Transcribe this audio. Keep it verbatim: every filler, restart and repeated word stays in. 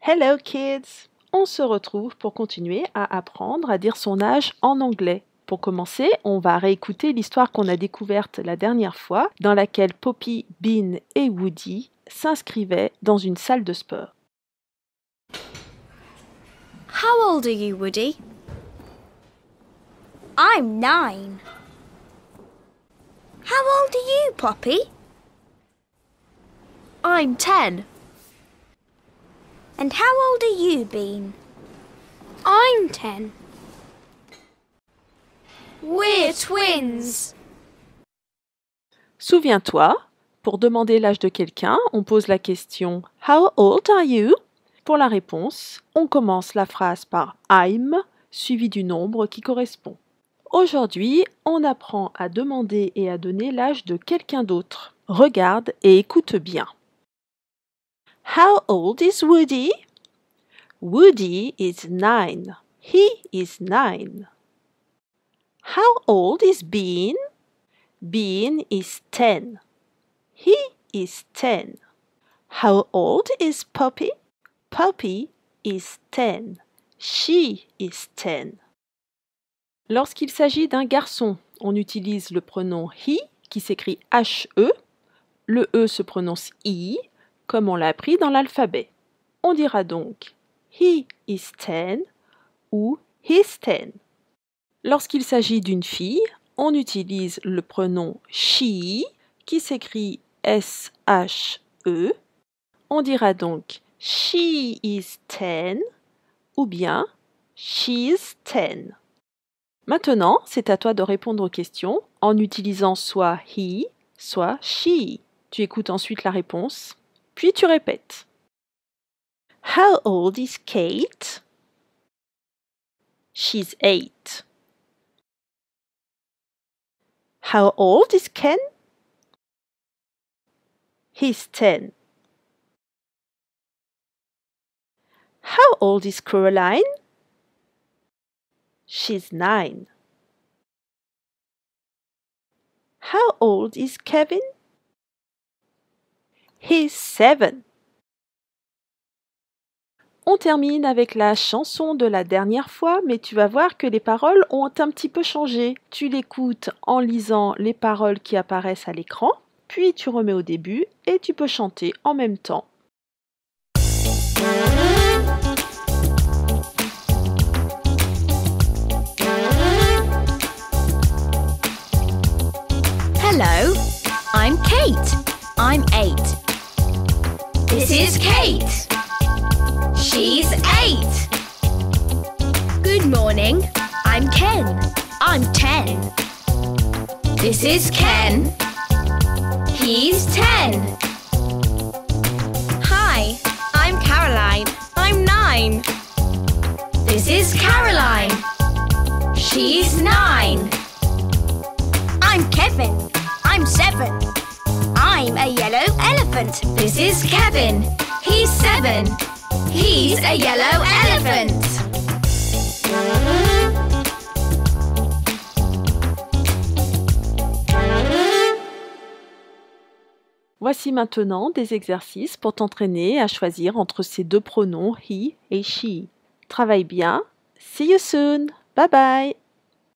Hello kids! On se retrouve pour continuer à apprendre à dire son âge en anglais. Pour commencer, on va réécouter l'histoire qu'on a découverte la dernière fois, dans laquelle Poppy, Bean et Woody s'inscrivaient dans une salle de sport. How old are you, Woody? I'm nine. How old are you, Poppy? I'm ten. And how old are you, Bean? I'm ten. We're twins. Souviens-toi, pour demander l'âge de quelqu'un, on pose la question « How old are you ?» Pour la réponse, on commence la phrase par « I'm » suivi du nombre qui correspond. Aujourd'hui, on apprend à demander et à donner l'âge de quelqu'un d'autre. Regarde et écoute bien. How old is Woody? Woody is nine. He is nine. How old is Bean? Bean is ten. He is ten. How old is Poppy? Poppy is ten. She is ten. Lorsqu'il s'agit d'un garçon, on utilise le pronom he qui s'écrit H E. Le E se prononce I, comme on l'a appris dans l'alphabet. On dira donc he is ten ou he's ten. Lorsqu'il s'agit d'une fille, on utilise le pronom she qui s'écrit S H E. On dira donc she is ten ou bien she's ten. Maintenant, c'est à toi de répondre aux questions en utilisant soit he, soit she. Tu écoutes ensuite la réponse, puis tu répètes. How old is Kate? She's eight. How old is Ken? He's ten. How old is Caroline? She's nine. How old is Kevin? He's seven. On termine avec la chanson de la dernière fois, mais tu vas voir que les paroles ont un petit peu changé. Tu l'écoutes en lisant les paroles qui apparaissent à l'écran, puis tu remets au début et tu peux chanter en même temps. Hello, I'm Kate. I'm eight. This is Kate. She's eight. Good morning. I'm Ken. I'm ten. This is Ken. He's ten. Hi, I'm Caroline. I'm nine. This is Caroline. She's nine. I'm Kevin. I'm seven. I'm a yellow elephant. This is Kevin. He's seven. He's a yellow elephant. Voici maintenant des exercices pour t'entraîner à choisir entre ces deux pronoms he et she. Travaille bien. See you soon. Bye bye.